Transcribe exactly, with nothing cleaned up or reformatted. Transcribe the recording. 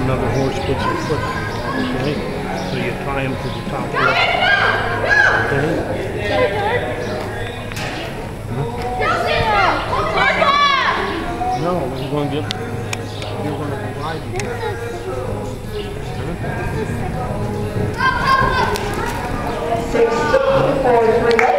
another horse puts their foot down, okay? So you tie them to the top rope, okay? Huh? No, we're going to get, you're going to provide me. sixteen for three.